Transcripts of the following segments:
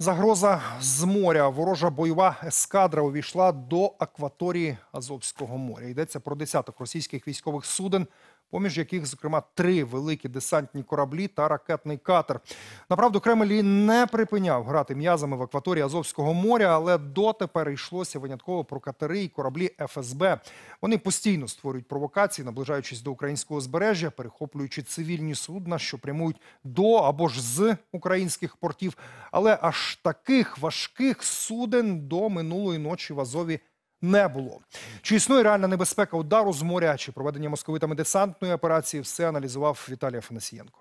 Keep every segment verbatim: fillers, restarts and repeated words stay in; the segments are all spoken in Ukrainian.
Загроза з моря. Ворожа бойова ескадра увійшла до акваторії Азовського моря. Йдеться про десяток російських військових суден, поміж яких, зокрема, три великі десантні кораблі та ракетний катер. Направду, Кремль і не припиняв грати м'язами в акваторії Азовського моря, але дотепер йшлося винятково про катери і кораблі еф ес бе. Вони постійно створюють провокації, наближаючись до українського узбережжя, перехоплюючи цивільні судна, що прямують до або ж з українських портів. Але аж таких важких суден до минулої ночі в Азові не було. Чи існує реальна небезпека удару з моря, чи проведення московитами десантної операції, все аналізував Віталій Афанасієнко.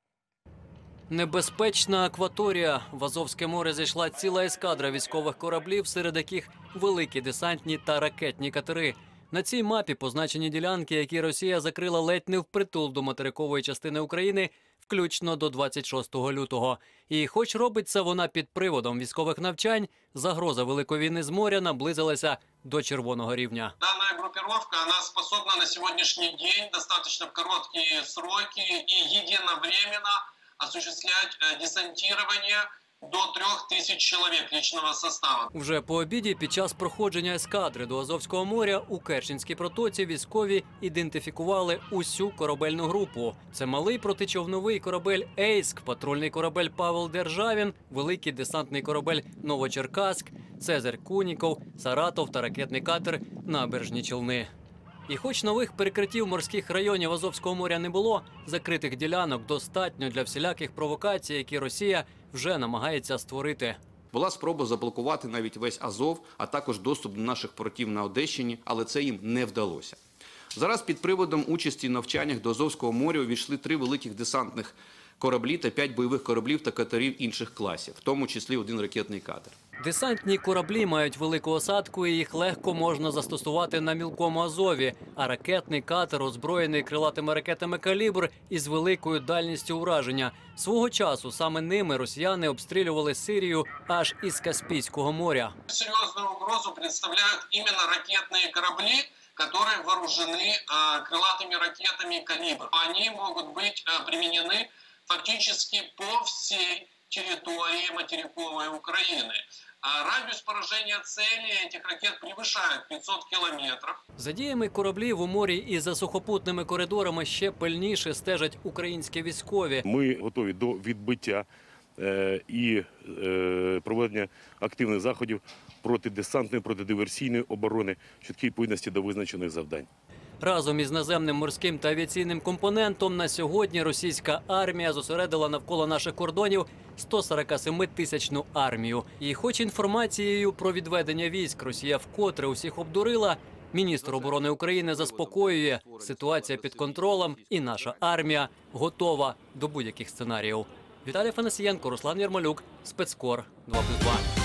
Небезпечна акваторія. В Азовське море зайшла ціла ескадра військових кораблів, серед яких великі десантні та ракетні катери. На цій мапі позначені ділянки, які Росія закрила ледь не впритул до материкової частини України, включно до двадцять шостого лютого. І хоч робить це вона під приводом військових навчань, загроза великої війни з моря наблизилася до червоного рівня. Дана группировка, она способна на сегодняшний день достаточно в короткие сроки и единовременно осуществлять десантирование до трьох тисяч чоловік личного составу. Вже по обіді під час проходження ескадри до Азовського моря у Керченській протоці військові ідентифікували усю корабельну групу. Це малий протичовновий корабель «Ейск», патрульний корабель «Павел Державін», великий десантний корабель «Новочеркаськ», «Цезарь Куніков», «Саратов» та ракетний катер «Набережні Челни». І хоч нових перекриттів морських районів Азовського моря не було, закритих ділянок достатньо для всіляких провокацій, які Росія вже намагається створити. Була спроба заблокувати навіть весь Азов, а також доступ до наших портів на Одещині, але це їм не вдалося. Зараз під приводом участі в навчаннях до Азовського моря увійшли три великих десантних кораблі та п'ять бойових кораблів та катерів інших класів, в тому числі один ракетний катер. Десантні кораблі мають велику осадку і їх легко можна застосувати на мілкому Азові, а ракетний катер озброєний крилатими ракетами «Калібр» із великою дальністю ураження. Свого часу саме ними росіяни обстрілювали Сирію аж із Каспійського моря. Серйозну угрозу представляють іменно ракетні кораблі, которые вооружены э, крылатыми ракетами «Калибр». Они могут быть э, применены фактически по всей территории материковой Украины. А радиус поражения цели этих ракет превышает п'ятсот кілометрів. За діями кораблів у морі і за сухопутними коридорами ще пильніше стежать українські військові. Ми готові до відбиття е, і е, проведення активних заходів проти десантної, протидиверсійної оборони, чіткій відповідності до визначених завдань. Разом із наземним морським та авіаційним компонентом на сьогодні російська армія зосередила навколо наших кордонів сто сорок сім тисячну армію. І хоч інформацією про відведення військ Росія вкотре усіх обдурила, міністр оборони України заспокоює, ситуація під контролем і наша армія готова до будь-яких сценаріїв. Віталій Афанасієнко, Руслан Ярмолюк, Спецкор два плюс два.